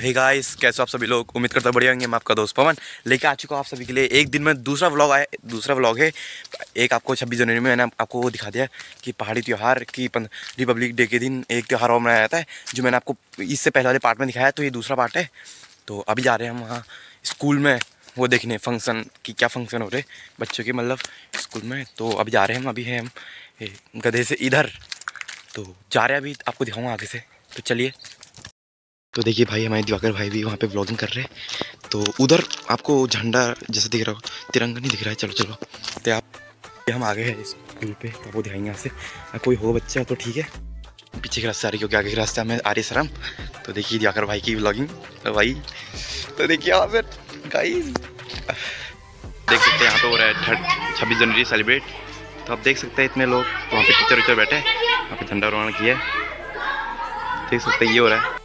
Hey guys, कैसे हो आप सभी लोग। उम्मीद करता बढ़िया होंगे। मैं आपका दोस्त पवन लेके आ चुका हूँ आप सभी के लिए एक दिन में दूसरा व्लॉग है। एक आपको 26 जनवरी में मैंने आपको वो दिखा दिया कि पहाड़ी त्यौहार की रिपब्लिक डे के दिन एक त्यौहार और मनाया जाता है, जो मैंने आपको इससे पहले वाले पार्ट में दिखाया। तो ये दूसरा पार्ट है। तो अभी जा रहे हैं हम वहाँ स्कूल में वो देखने फंक्शन की, क्या फंक्शन हो रहे बच्चों के, मतलब स्कूल में। तो अभी जा रहे हैं हम, अभी हैं हम गधे से इधर। तो जा रहे हैं, अभी आपको दिखाऊंगा आगे से। तो चलिए। तो देखिए भाई, हमारे दिवाकर भाई भी वहाँ पे व्लॉगिंग कर रहे हैं। तो उधर आपको झंडा जैसे दिख रहा हो, तिरंगा नहीं दिख रहा है। चलो चलो तो आप, हम आगे हैं स्कूल पे, तो आपको दिखाएंगे यहाँ से। कोई हो बच्चा तो ठीक है, पीछे के रास्ते आ रही, क्योंकि आगे के रास्ते हमें आ रही शर्म। तो देखिए दिवाकर भाई की व्लॉगिंग भाई। तो देखिए यहाँ पे गाइस देख सकते हैं, यहाँ पे हो रहा है 26 जनवरी सेलिब्रेट। तो आप देख सकते हैं इतने लोग, तो वहाँ पे टीचर वीचर बैठे हैं, वहाँ पे झंडा रोहण किया है। देख सकते हैं ये हो रहा है।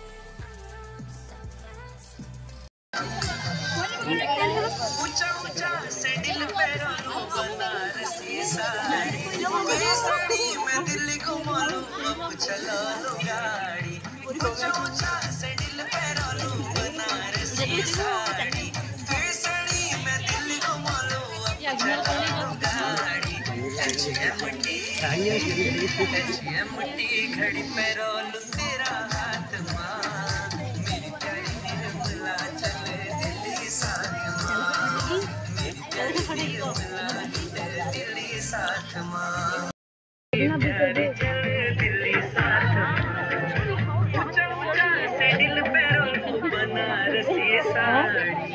घड़ी पैरो तेरा हाथ मां, मेरी प्यारी निर्मला चले दिल्ली साथ मां, मेरी प्यारी निर्मला दिल्ली साथ मां, प्यारी चले दिल्ली साथ मां, ऊंचा ऊंचा से दिल पैरो बनारसी साड़ी।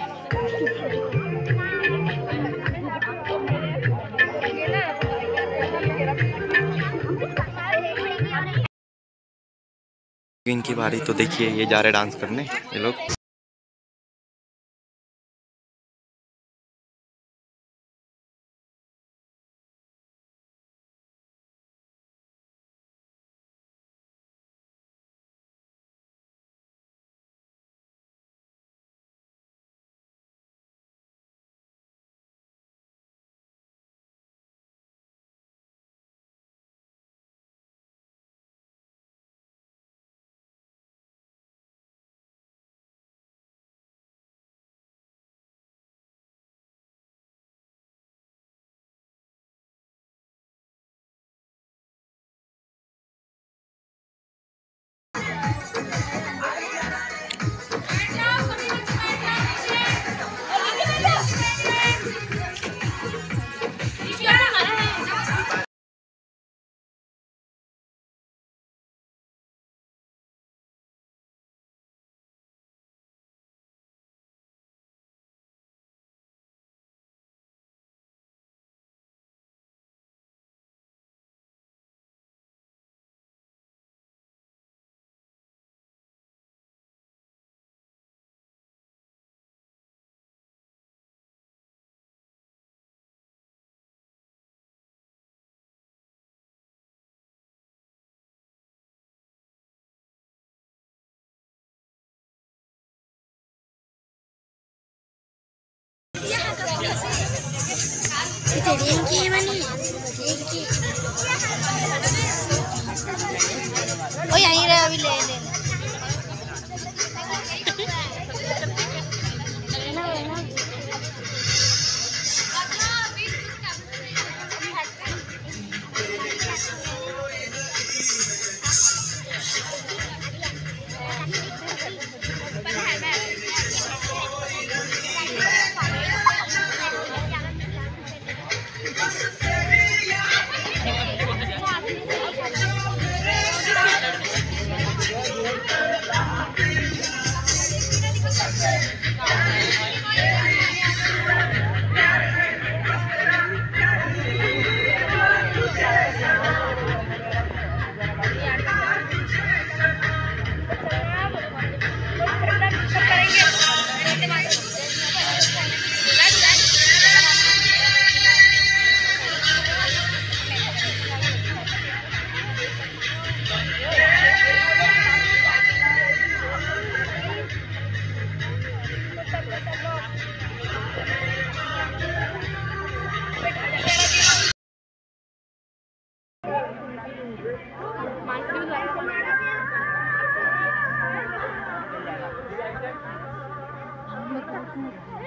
इनकी बारी। तो देखिए ये जा रहे डांस करने ये लोग। ओ यहीं रहे, अभी ले ले।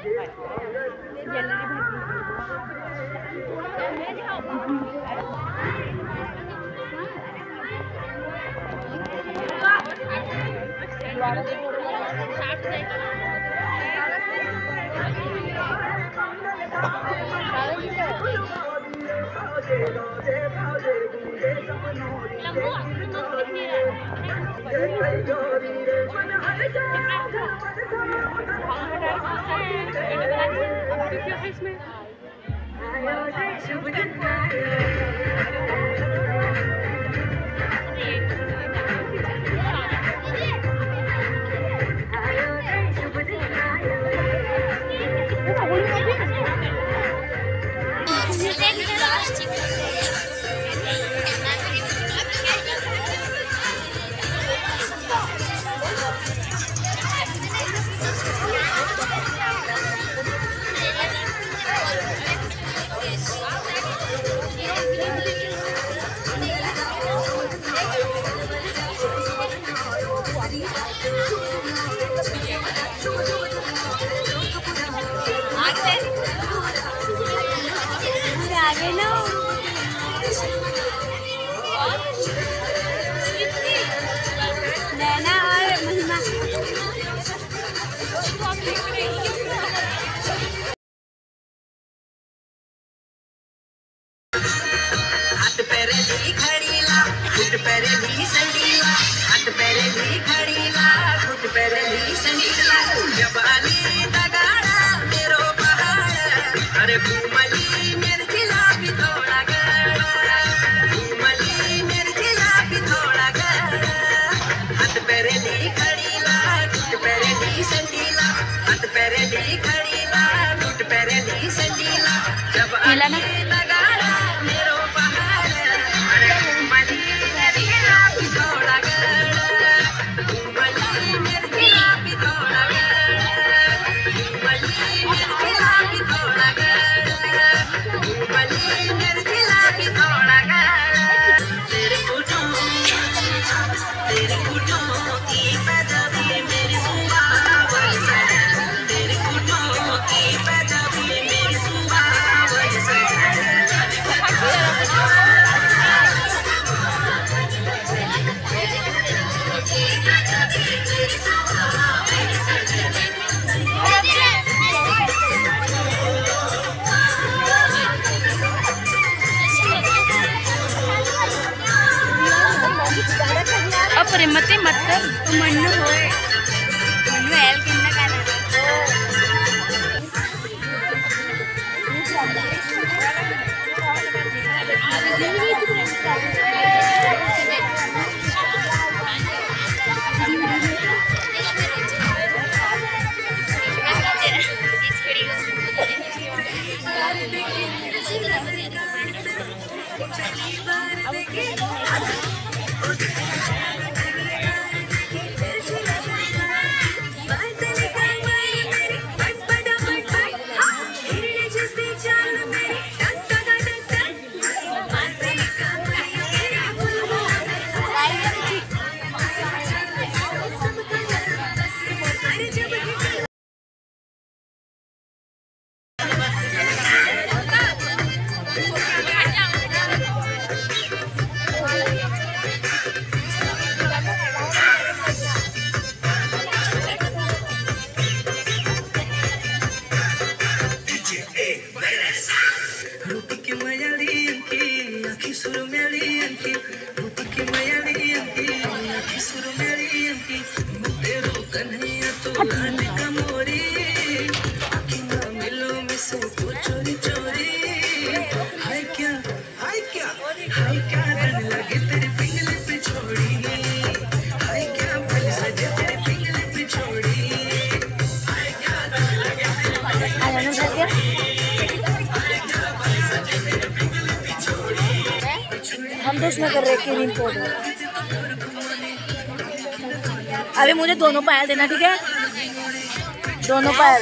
मिला ना मत कर मन्नू होए मन्नू एल किन्ना गाना हम तो उसमें कर रहे कि रिपोर्ट अरे मुझे दोनों पायल देना ठीक है दोनों पायल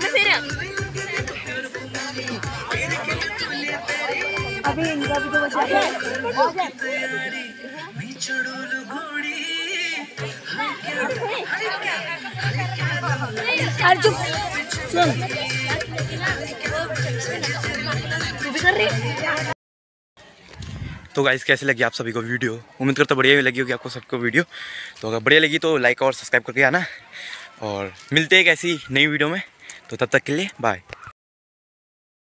अभी इनका भी तो बचा है अर्जुन सुन तू भी कर रही? तो गाइस कैसे लगी आप सभी को वीडियो? उम्मीद करता बढ़िया लगी होगी आपको सबको वीडियो। तो अगर बढ़िया लगी तो लाइक और सब्सक्राइब करके आना, और मिलते हैं एक ऐसी नई वीडियो में। तो तब तक के लिए बाय।